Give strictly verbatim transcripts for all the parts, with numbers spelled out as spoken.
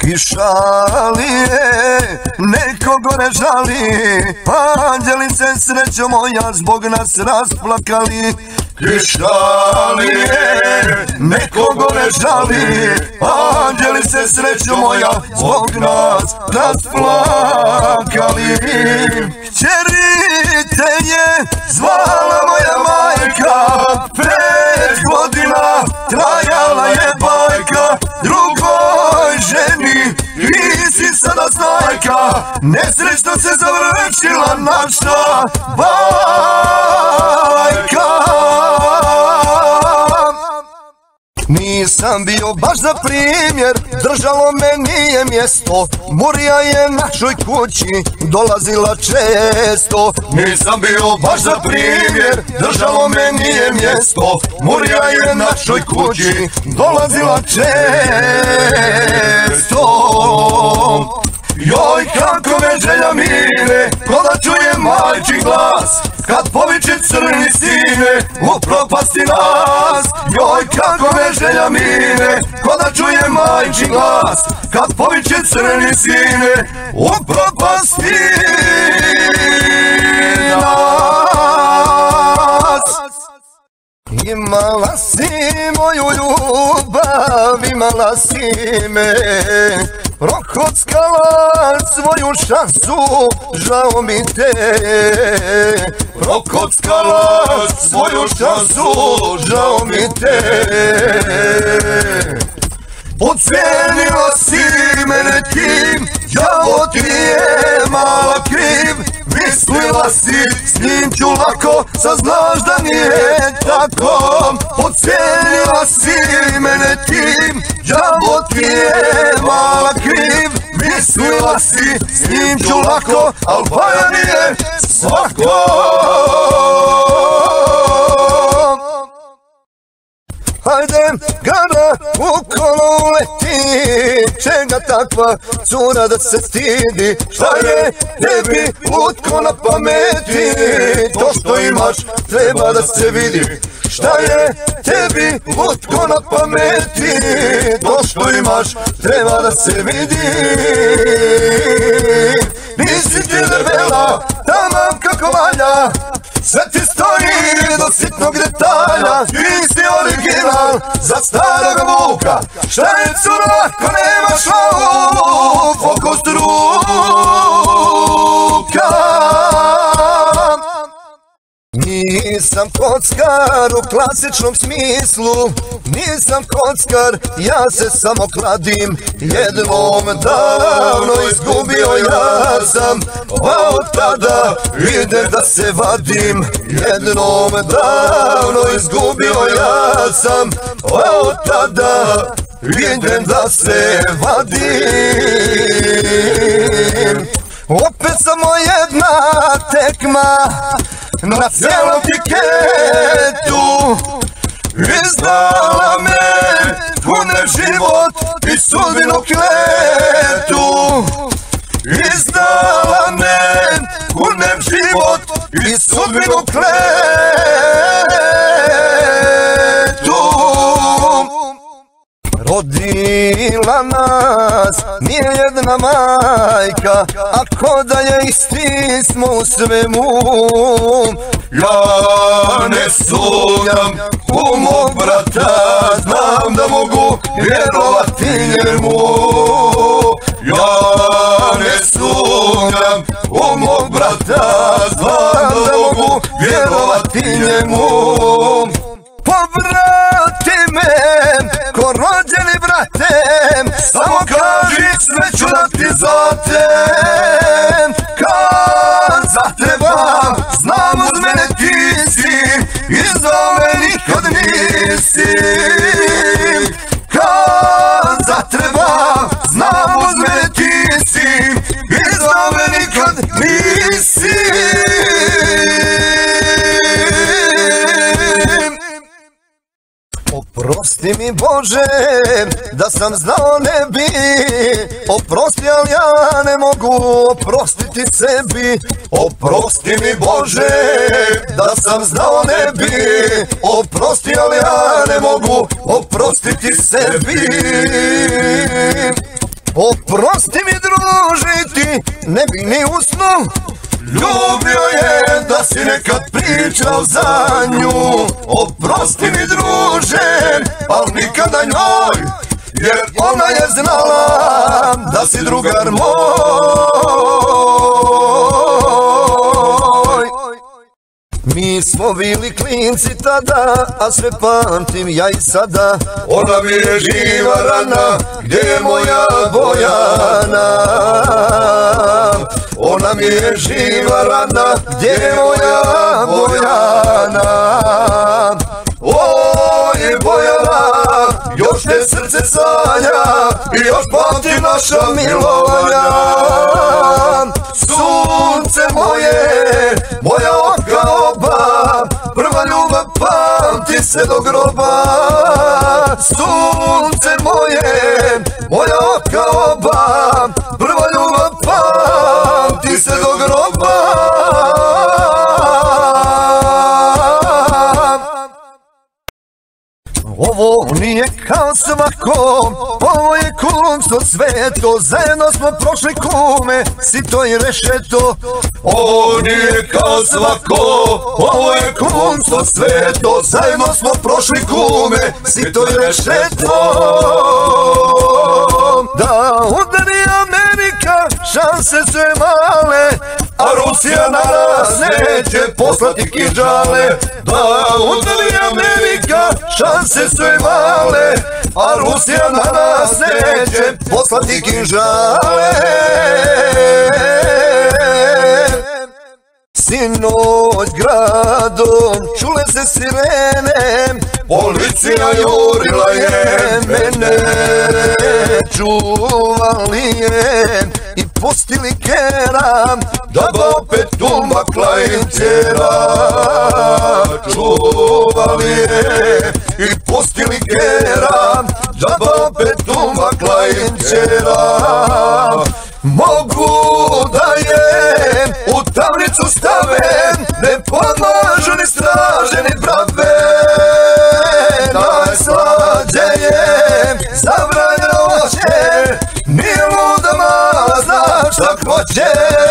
i šalije, neko gore žali, anđeli se srećo moja zbog nas rasplakali. I šalije, neko gore žali, anđeli se srećo moja zbog nas rasplakali. Kćeri te je zvala moja majka, pet godina trajala je bajka, drugoj ženi nisi sada znajka, nesrećno se završila naša bajka. Nisam bio baš za primjer, držalo me nije mjesto, Murija je našoj kući dolazila često. Nisam bio baš za primjer, držalo me nije mjesto, Murija je našoj kući dolazila često. Joj, kako me želja mine, ko da čuje majčin glas, kad poviče crni sine, u propasti nas. Joj, kako me želja mine, ko da čuje majčin glas, kad poviče crni sine, u propasti nas. Imala si moju ljubav, imala si me, prokockala svoju šansu, žao mi te. Prokockala svoju šansu, žao mi te. Podcijenila si mene tim, đavo ti je mala kriv. Mislila si s njim ću lako, saznaš da nije tako. Podcijenila si mene tim, đavo ti je mala kriv. Mislila si s njim ću lako, al baja nije svako. Hajde, gara ukolo uleti, čega takva cura da se stidi? Šta je tebi lutko na pameti, to što imaš treba da se vidi. Šta je tebi lutko na pameti, to što imaš treba da se vidi. Nisi ti debela, tamam kako valja, sve ti stoji do sitnog detalja. Nisi original za starog Vuka, šta je cura ako nemaš ovu fokus ruka. Nisam kockar u klasičnom smislu, nisam kockar, ja se samo kladim. Jednom davno izgubio ja sam, pa od tada idem da se vadim. Jednom davno izgubio ja sam, pa od tada idem da se vadim. Opet samo jedna tekma na cijelom tiketu, izdala me punem život i sudbinu kletu. Izdala me punem život i sudbinu kletu. Rodila nas nije jedna majka, ako da je isti smo u svemu. Ja ne sumnjam u mog brata, znam da mogu vjerovati njemu. Ja ne sumnjam u mog brata, znam da mogu vjerovati njemu. Povrati me ko rođeni brate, samo kaži sve ću da ti zatem. Kad zatrebam, znam uz mene ti si, iza me nikad nisi. Kad zatrebam, znam uz mene ti si, iza me nikad nisi. Oprosti mi Bože, da sam znao ne bi, oprosti ali ja ne mogu oprostiti sebi. Oprosti mi Bože, da sam znao ne bi, oprosti ali ja ne mogu oprostiti sebi. Oprosti mi družiti, ne bi ni usnu. Ljubio je da si nekad pričao za nju. Oprosti mi druže, al nikada njoj, jer ona je znala da si drugar moj. Mi smo bili klinci tada, a sve pamtim ja i sada. Ona mi je živa rana, gdje je moja Bojana? Ona mi je živa rana, gdje je moja Bojana? Oj Bojana, još te srce sanja i još pamti naša milovanja. Sunce moje, moja oka oba, prva ljubav pamti se do groba. Sunce moje, moja oka oba, prva ljubav pamti se do groba. Ovo nije kao svako, ovo je kumstvo sveto, zajedno smo prošli kume, sito i rešeto. Ovo nije kao svako, ovo je kumstvo sveto, zajedno smo prošli kume, sito i rešeto. Da udari Amerika, šanse su je male, a Rusija na nas neće poslati kinžale. Da udari Amerika, šanse su je male, a Rusija na nas neće poslati kinžale. Sinoć gradom čule se sirene, policija jurila je mene. Čuvali je i pustili kera, da ba opet umakla im ćera. Čuvali je i pustili kera, da ba opet umakla im ćera. Mogu da je u tamnicu stavem, ne pomažu ni straže ni brave. Najslađe je zabranjeno voće, nije luda mala, zna šta hoće.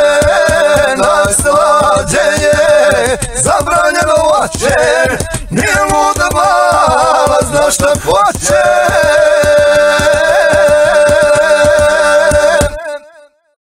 Najslađe je zabranjeno voće, nije luda mala, zna šta hoće.